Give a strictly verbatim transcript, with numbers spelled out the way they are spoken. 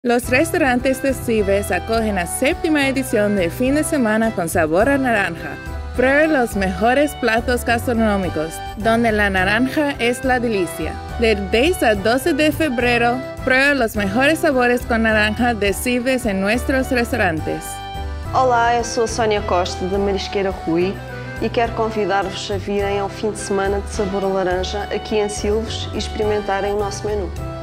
Los restaurantes de Cibes acogen la séptima edición de Fin de Semana con Sabor a Naranja. Pruebe los mejores platos gastronómicos, donde la naranja es la delicia. Del diez al doce de febrero, pruebe los mejores sabores con naranja de Cibes en nuestros restaurantes. Olá, eu sou a Sónia Costa, da Marisqueira Rui, e quero convidar-vos a virem ao fim de semana de Sabor a Laranja aqui em Silves e experimentarem o nosso menu.